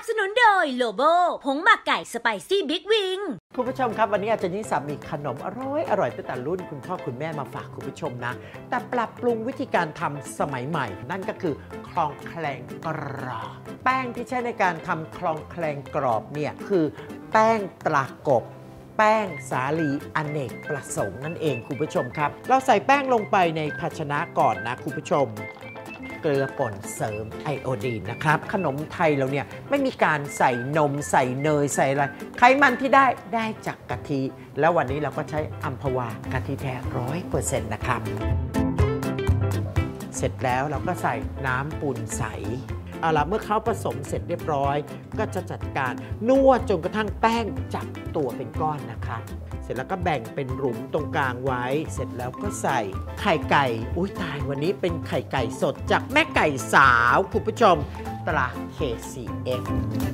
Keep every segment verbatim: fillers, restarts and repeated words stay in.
สนุนโดยโลโบผงหมักไก่สไปซี่บิ๊กวิงคุณผู้ชมครับวันนี้อาจารย์ยิ่งศักดิ์มีขนมอร่อยอร่อยตั้งแต่รุ่นคุณพ่อคุณแม่มาฝากคุณผู้ชมนะแต่ปรับปรุงวิธีการทำสมัยใหม่นั่นก็คือคลองแคลงกรอบแป้งที่ใช้ในการทำคลองแคลงกรอบเนี่ยคือแป้งตรากบแป้งสาลีอเนกประสงค์นั่นเองคุณผู้ชมครับเราใส่แป้งลงไปในภาชนะก่อนนะคุณผู้ชมเกลือป่นเสริมไอโอดีนนะครับขนมไทยเราเนี่ยไม่มีการใส่นมใส่เนยใส่อะไรไขมันที่ได้ได้จากกะทิแล้ววันนี้เราก็ใช้อัมพวากะทิแท้ร้อยเปอร์เซ็นต์นะครับเสร็จแล้วเราก็ใส่น้ำปูนใสเอาล่ะเมื่อเขาผสมเสร็จเรียบร้อยก็จะจัดการนวดจนกระทั่งแป้งจับตัวเป็นก้อนนะครับเสร็จแล้วก็แบ่งเป็นหลุมตรงกลางไว้เสร็จแล้วก็ใส่ไข่ไก่อุ้ยตายวันนี้เป็นไข่ไก่สดจากแม่ไก่สาวคุณผู้ชมตรา เค ซี เอฟ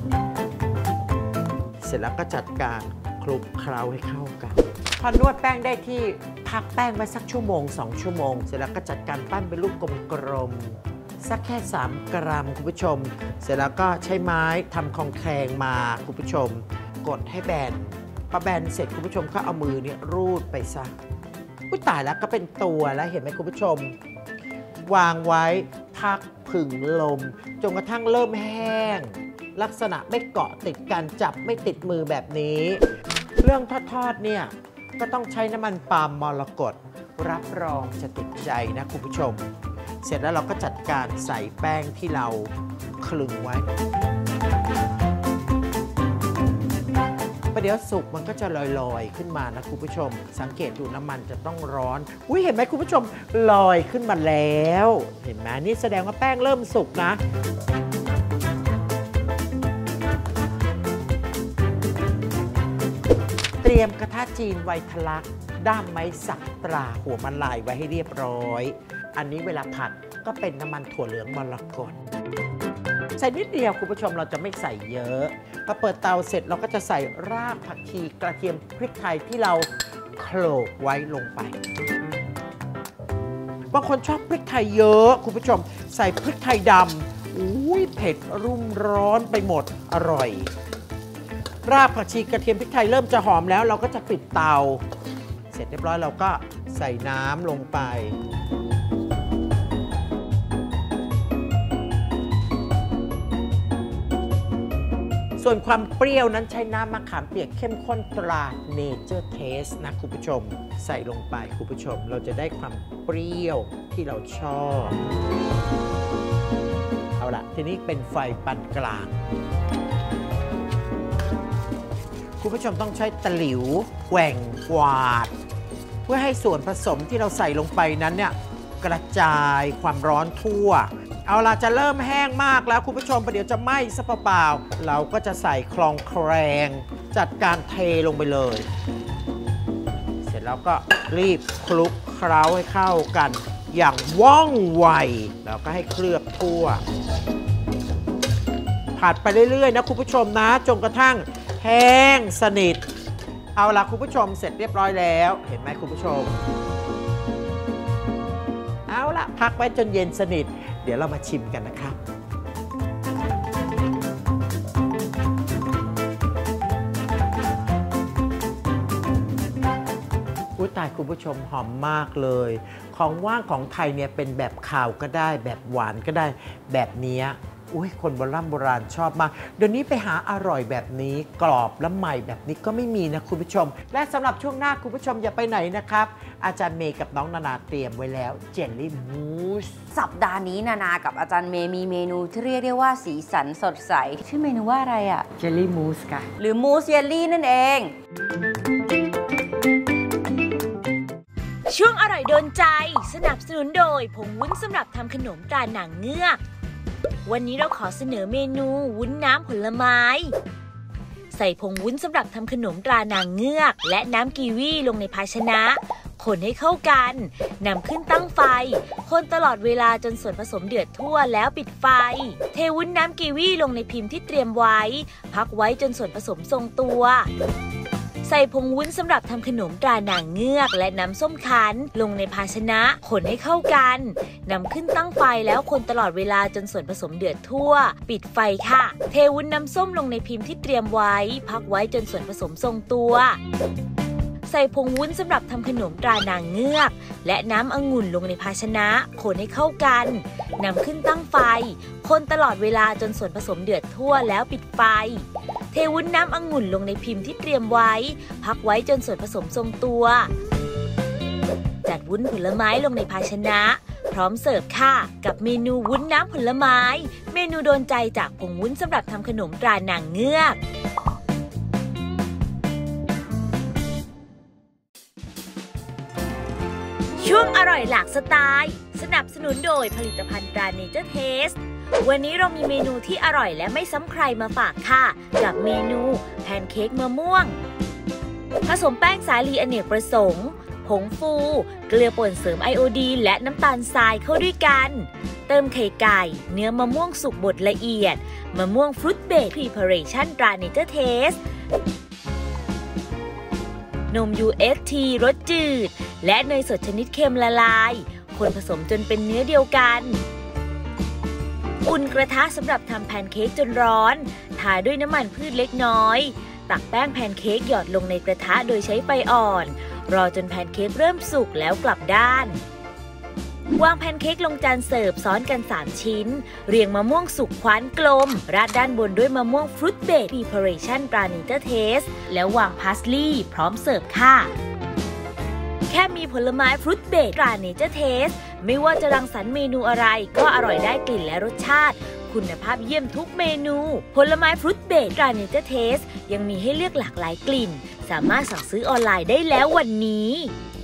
เสร็จแล้วก็จัดการคลุกเคล้าให้เข้ากันพอนวดแป้งได้ที่พักแป้งไว้สักชั่วโมงสองชั่วโมงเสร็จแล้วก็จัดการปั้นเป็นลูกกลมๆสักแค่สามกรัมคุณผู้ชมเสร็จแล้วก็ใช้ไม้ทำคองแคลงมาคุณผู้ชมกดให้แบนพอแบนเสร็จคุณผู้ชมก็เอามือเนี่ยรูดไปซะอุ้ยตายแล้วก็เป็นตัวแล้วเห็นไหมคุณผู้ชมวางไว้พักผึ่งลมจนกระทั่งเริ่มแห้งลักษณะไม่เกาะติดกันจับไม่ติดมือแบบนี้เรื่องทอดๆเนี่ยก็ต้องใช้น้ำมันปาล์มมรกตรับรองจะติดใจนะคุณผู้ชมเสร็จแล้วเราก็จัดการใส่แป้งที่เราคลึงไว้ประเดี๋ยวสุกมันก็จะลอยๆขึ้นมานะคุณผู้ชมสังเกตดูน้ำมันจะต้องร้อนอุ้ยเห็นไหมคุณผู้ชมลอยขึ้นมาแล้วเห็นไหมนี่แสดงว่าแป้งเริ่มสุกนะเตรียมกระทะจีนไวทะลักด้ามไม้สักตราหัวมันลายไว้ให้เรียบร้อยอันนี้เวลาผัดก็เป็นน้ำมันถั่วเหลืองมรกตใส่นิดเดียวคุณผู้ชมเราจะไม่ใส่เยอะพอเปิดเตาเสร็จเราก็จะใส่รากผักชีกระเทียมพริกไทยที่เราโขลกไว้ลงไปบางคนชอบพริกไทยเยอะคุณผู้ชมใส่พริกไทยดำอุ้ยเผ็ดรุ่มร้อนไปหมดอร่อยรากผักชีกระเทียมพริกไทยเริ่มจะหอมแล้วเราก็จะปิดเตาเสร็จเรียบร้อยเราก็ใส่น้ำลงไปส่วนความเปรี้ยวนั้นใช้น้ำมะขามเปียกเข้มข้นตรา Nature Taste นะคุณผู้ชมใส่ลงไปคุณผู้ชมเราจะได้ความเปรี้ยวที่เราชอบเอาล่ะทีนี้เป็นไฟปานกลางคุณผู้ชมต้องใช้ตะหลิวแกว่งกวาดเพื่อให้ส่วนผสมที่เราใส่ลงไปนั้นเนี่ยกระจายความร้อนทั่วเอาล่ะจะเริ่มแห้งมากแล้วคุณผู้ชมประเดี๋ยวจะไหม้ซะเปล่าๆเราก็จะใส่คลองแคลงจัดการเทลงไปเลยเสร็จแล้วก็รีบคลุกเคล้าให้เข้ากันอย่างว่องไวแล้วก็ให้เคลือบทั่วผัดไปเรื่อยๆนะคุณผู้ชมนะจนกระทั่งแห้งสนิทเอาล่ะคุณผู้ชมเสร็จเรียบร้อยแล้วเห็นไหมคุณผู้ชมเอาล่ะพักไว้จนเย็นสนิทเดี๋ยวเรามาชิมกันนะครับอุ้ยตายคุณผู้ชมหอมมากเลยของว่างของไทยเนี่ยเป็นแบบขาวก็ได้แบบหวานก็ได้แบบนี้อุ้ยคนโบราณโบราณชอบมากเดี๋ยวนี้ไปหาอร่อยแบบนี้กรอบและใหม่แบบนี้ก็ไม่มีนะคุณผู้ชมและสำหรับช่วงหน้าคุณผู้ชมอย่าไปไหนนะครับอาจารย์เมย์กับน้องนานาเตรียมไว้แล้วเจลลี่มูสสัปดาห์นี้นานากับอาจารย์เมย์มีเมนูที่เรียกได้ว่าสีสันสดใสชื่อเมนูว่าอะไรอะเจลลี่มูสค่ะหรือมูสเยลลี่นั่นเองช่วงอร่อยโดนใจสนับสนุนโดยผงวุ้นสำหรับทำขนมตราหนังเงือกวันนี้เราขอเสนอเมนูวุ้นน้ำผลไม้ใส่ผงวุ้นสำหรับทำขนมตรานางเงือกและน้ำกีวีลงในภาชนะคนให้เข้ากันนำขึ้นตั้งไฟคนตลอดเวลาจนส่วนผสมเดือดทั่วแล้วปิดไฟเทวุ้นน้ำกีวีลงในพิมพ์ที่เตรียมไว้พักไว้จนส่วนผสมทรงตัวใส่ผงวุ้นสำหรับทำขนมตรานางเงือกและน้ำส้มคั้นลงในภาชนะคนให้เข้ากันนำขึ้นตั้งไฟแล้วคนตลอดเวลาจนส่วนผสมเดือดทั่วปิดไฟค่ะเทวุ้นน้ำส้มลงในพิมพ์ที่เตรียมไว้พักไว้จนส่วนผสมทรงตัวใส่ผงวุ้นสำหรับทำขนมตรานางเงือกและน้ำองุ่นลงในภาชนะคนให้เข้ากันนำขึ้นตั้งไฟคนตลอดเวลาจนส่วนผสมเดือดทั่วแล้วปิดไฟเทวุ้นน้ำองุ่นลงในพิมพ์ที่เตรียมไว้พักไว้จนส่วนผสมทรงตัวจัดวุ้นผลไม้ลงในภาชนะพร้อมเสิร์ฟค่ะกับเมนูวุ้นน้ำผลไม้เมนูโดนใจจากผงวุ้นสำหรับทำขนมตรานางเงือกช่วงอร่อยหลากสไตล์สนับสนุนโดยผลิตภัณฑ์ตราเนเจอร์เทสวันนี้เรามีเมนูที่อร่อยและไม่ซ้ำใครมาฝากค่ะกับเมนูแพนเค้กมะม่วงผสมแป้งสาลีอเนกประสงค์ผงฟูเกลือป่นเสริมไอโอดีนและน้ำตาลทรายเข้าด้วยกันเติมไข่ไก่เนื้อมะม่วงสุกบดละเอียดมะม่วงฟรุตเบรดพรีเพาเรชั่นตราเนเจอร์เทสนม ยู เอส ที รสจืดและเนยสดชนิดเค็มละลายคนผสมจนเป็นเนื้อเดียวกันอุ่นกระทะสำหรับทำแพนเค้กจนร้อนทาด้วยน้ำมันพืชเล็กน้อยตักแป้งแพนเค้กหยอดลงในกระทะโดยใช้ไฟอ่อนรอจนแพนเค้กเริ่มสุกแล้วกลับด้านวางแพนเค้กลงจานเสิร์ฟซ้อนกันสามชิ้นเรียงมะม่วงสุกคว้านกลมราดด้านบนด้วยมะม่วงฟรุตเบรดพรีเพาเรชั่นตราเนเจอร์เทสแล้ววางพาสลีย์พร้อมเสิร์ฟค่ะแค่มีผลไม้ฟรุตเบรดตราเนเจอร์เทสไม่ว่าจะรังสรรค์เมนูอะไรก็อร่อยได้กลิ่นและรสชาติคุณภาพเยี่ยมทุกเมนูผลไม้ฟรุตเบรดตราเนเจอร์เทสยังมีให้เลือกหลากหลายกลิ่นสามารถสั่งซื้อออนไลน์ได้แล้ววันนี้